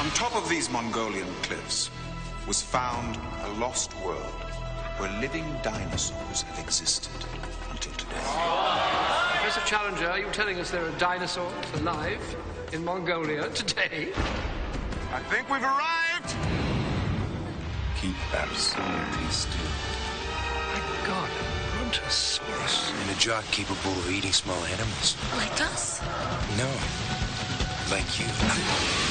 On top of these Mongolian cliffs was found a lost world where living dinosaurs have existed until today. Professor Challenger, are you telling us there are dinosaurs alive in Mongolia today? I think we've arrived! Keep absolutely still. My God, a brontosaurus. And a jaw capable of eating small animals. Like us? No. Like you.